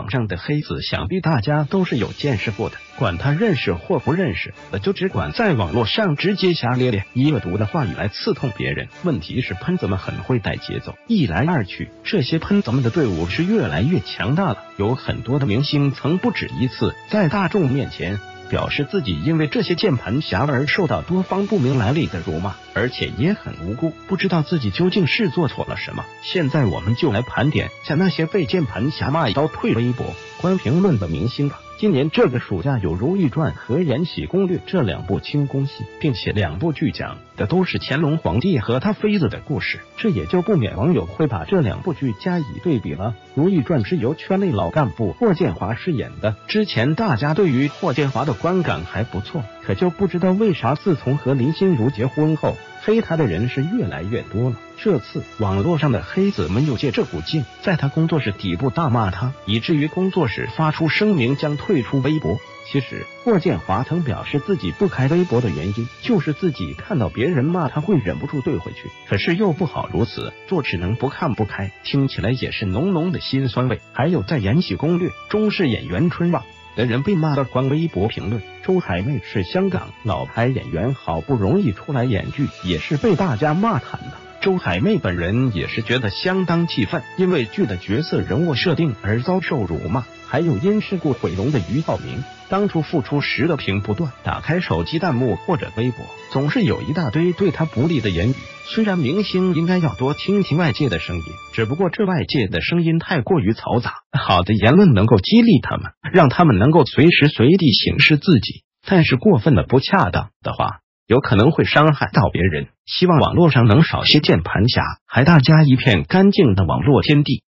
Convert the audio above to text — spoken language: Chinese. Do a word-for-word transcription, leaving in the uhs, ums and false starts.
网上的黑子，想必大家都是有见识过的，管他认识或不认识，就只管在网络上直接瞎咧咧，以恶毒的话语来刺痛别人。问题是喷子们很会带节奏，一来二去，这些喷子们的队伍是越来越强大了。有很多的明星曾不止一次在大众面前表示自己因为这些键盘侠而受到多方不明来历的辱骂，而且也很无辜，不知道自己究竟是做错了什么。现在我们就来盘点下那些被键盘侠骂一刀退微博、关评论的明星吧。今年这个暑假有《如懿传》和《延禧攻略》这两部清宫戏，并且两部剧讲的都是乾隆皇帝和他妃子的故事，这也就不免网友会把这两部剧加以对比了。《如懿传》是由圈内老干部霍建华饰演的，之前大家对于霍建华的观感还不错，可就不知道为啥自从和林心如结婚后，黑他的人是越来越多了。这次网络上的黑子们又借这股劲，在他工作室底部大骂他，以至于工作室发出声明将退出微博。其实霍建华曾表示自己不开微博的原因，就是自己看到别人骂他会忍不住怼回去，可是又不好如此做，只能不看不开，听起来也是浓浓的辛酸味。还有在《延禧攻略》中饰演袁春望的人被骂到关微博评论，周海媚是香港老牌演员，好不容易出来演剧，也是被大家骂惨了。周海媚本人也是觉得相当气愤，因为剧的角色人物设定而遭受辱骂。还有因事故毁容的俞灏明，当初复出时的评不断，打开手机弹幕或者微博，总是有一大堆对他不利的言语。虽然明星应该要多听听外界的声音，只不过这外界的声音太过于嘈杂，好的言论能够激励他们，让他们能够随时随地行使自己，但是过分的不恰当的话，有可能会伤害到别人。希望网络上能少些键盘侠，还大家一片干净的网络天地。